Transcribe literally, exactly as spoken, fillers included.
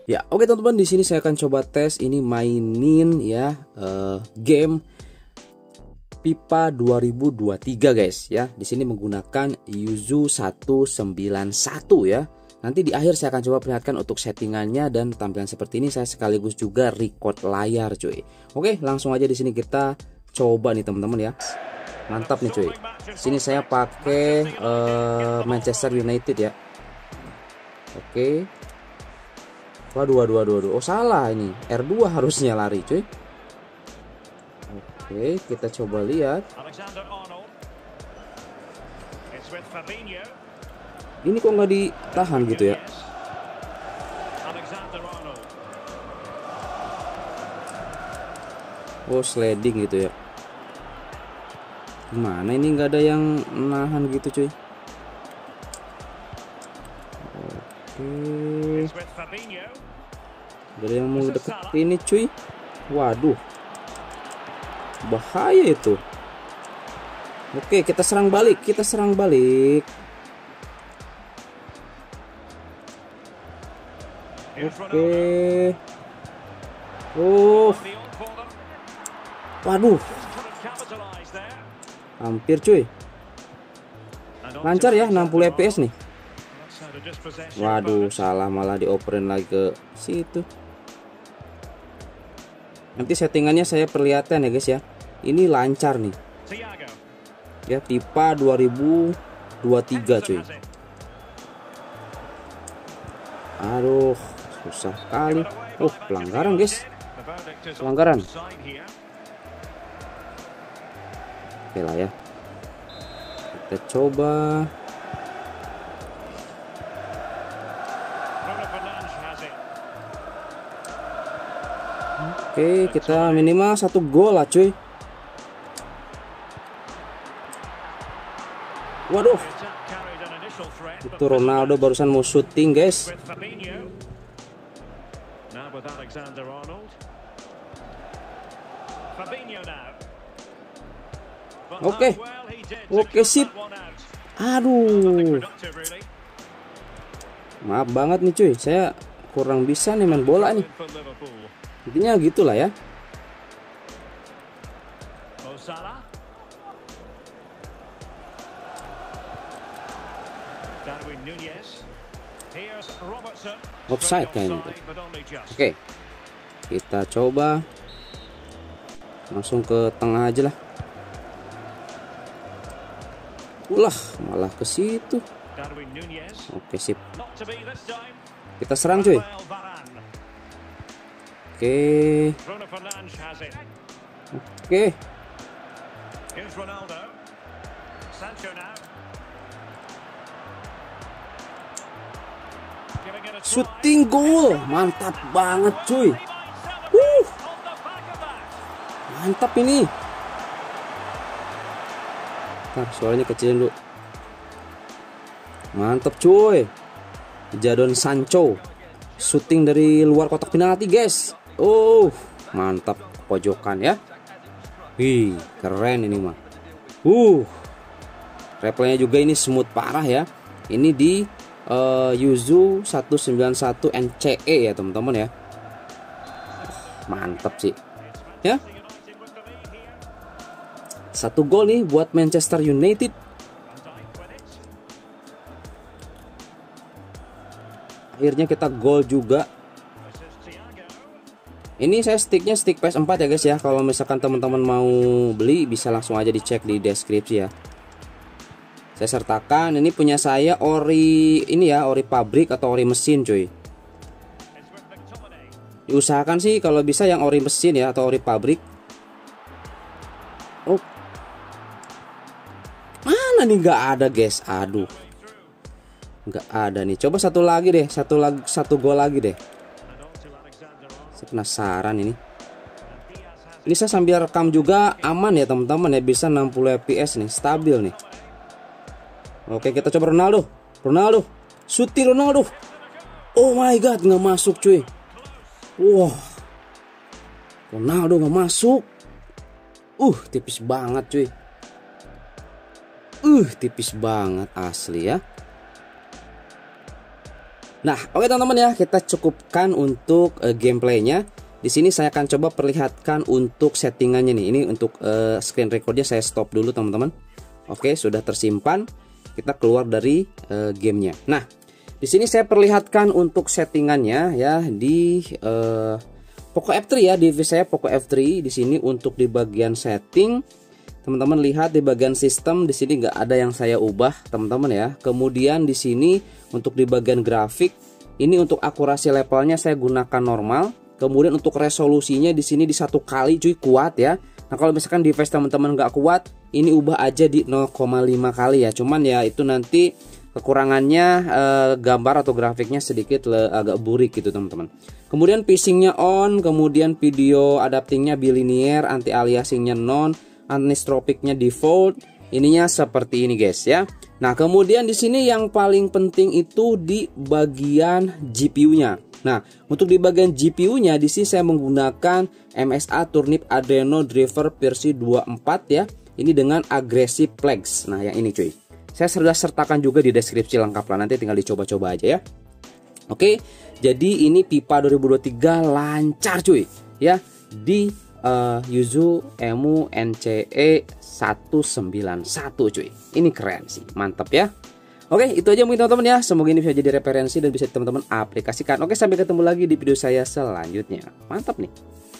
Ya, oke teman-teman, di sini saya akan coba tes ini mainin ya uh, game FIFA dua ribu dua puluh tiga guys ya. Di sini menggunakan Yuzu seratus sembilan puluh satu ya. Nanti di akhir saya akan coba perlihatkan untuk settingannya dan tampilan seperti ini. Saya sekaligus juga record layar cuy. Oke, langsung aja di sini kita coba nih teman-teman ya. Mantap nih cuy. Sini saya pakai uh, Manchester United ya. Oke. Waduh, waduh, waduh, waduh. Oh salah ini. R dua harusnya lari cuy. Oke, kita coba lihat. Ini kok nggak ditahan gitu ya? Oh, sliding gitu ya. Gimana ini nggak ada yang nahan gitu cuy? Oke. Gak ada yang mau deket ini cuy. Waduh, bahaya itu. Oke, kita serang balik. Kita serang balik. Oke. Oh. Waduh. Hampir cuy. Lancar ya, enam puluh F P S nih. Waduh, salah, malah dioperin lagi ke situ. Nanti settingannya saya perlihatkan ya guys ya. Ini lancar nih. Ya, FIFA dua ribu dua puluh tiga cuy. Aduh, susah kali. Oh, pelanggaran guys. Pelanggaran. Oke lah ya. Kita coba. Oke, kita minimal satu gol lah cuy. Waduh, itu Ronaldo barusan mau syuting guys. Oke, oke sip. Aduh, maaf banget nih cuy, saya kurang bisa nih main bola nih. Intinya gitulah ya. Offside kayaknya. Oke, kita coba langsung ke tengah aja lah. Ulah, malah ke situ. Oke sip. Kita serang cuy. Oke. Oke. Shooting goal, mantap banget cuy. Uh. Mantap ini. Ntar suaranya kecilin dulu. Mantap cuy. Jadon Sancho shooting dari luar kotak penalti guys. Oh, mantap, pojokan ya. Wih, keren ini mah. Uh, replaynya juga ini smooth parah ya. Ini di uh, Yuzu seratus sembilan puluh satu N C E ya teman-teman ya. Mantap sih. Ya. Satu gol nih buat Manchester United. Akhirnya kita gol juga. Ini saya sticknya stick P S empat ya guys ya. Kalau misalkan teman-teman mau beli bisa langsung aja dicek di deskripsi ya. Saya sertakan ini punya saya ori ini ya, ori pabrik atau ori mesin cuy. Diusahakan sih kalau bisa yang ori mesin ya atau ori pabrik. Oh, mana nih, nggak ada guys. Aduh, nggak ada nih. Coba satu lagi deh, satu lagi, satu gol lagi deh. Saya penasaran ini. Ini saya sambil rekam juga aman ya teman-teman ya, bisa enam puluh F P S nih, stabil nih. Oke, kita coba Ronaldo. Ronaldo, shooting Ronaldo. Oh my god, nggak masuk cuy. Wow, Ronaldo nggak masuk. Uh, tipis banget cuy. Uh, tipis banget asli ya. Nah, oke teman-teman ya, kita cukupkan untuk uh, gameplaynya. Di sini saya akan coba perlihatkan untuk settingannya nih. Ini untuk uh, screen recordnya saya stop dulu teman-teman. Oke, sudah tersimpan. Kita keluar dari uh, gamenya. Nah, di sini saya perlihatkan untuk settingannya ya di uh, Poco F tiga ya, device saya Poco F tiga. Di sini untuk di bagian setting, teman-teman lihat di bagian sistem di sini nggak ada yang saya ubah teman-teman ya. Kemudian di sini untuk di bagian grafik, ini untuk akurasi levelnya saya gunakan normal. Kemudian untuk resolusinya di sini di satu kali cuy, kuat ya. Nah kalau misalkan device teman-teman nggak kuat, ini ubah aja di nol koma lima kali ya. Cuman ya itu nanti kekurangannya eh, gambar atau grafiknya sedikit le, agak burik gitu teman-teman. Kemudian pacingnya on, kemudian video adaptingnya bilinear, anti aliasingnya non, anisotropicnya default. Ininya seperti ini guys ya. Nah kemudian di sini yang paling penting itu di bagian G P U-nya. Nah, untuk di bagian G P U-nya di sini saya menggunakan M S A Turnip Adreno Driver versi dua puluh empat ya. Ini dengan Aggressive Flex. Nah, yang ini cuy. Saya sudah sertakan juga di deskripsi lengkap lah, nanti tinggal dicoba-coba aja ya. Oke, jadi ini Pipa dua ribu dua puluh tiga lancar cuy ya di uh, Yuzu Emu N C E seratus sembilan puluh satu cuy. Ini keren sih, mantap ya. Oke, itu aja mungkin teman-teman ya. Semoga ini bisa jadi referensi dan bisa teman-teman aplikasikan. Oke, sampai ketemu lagi di video saya selanjutnya. Mantap nih.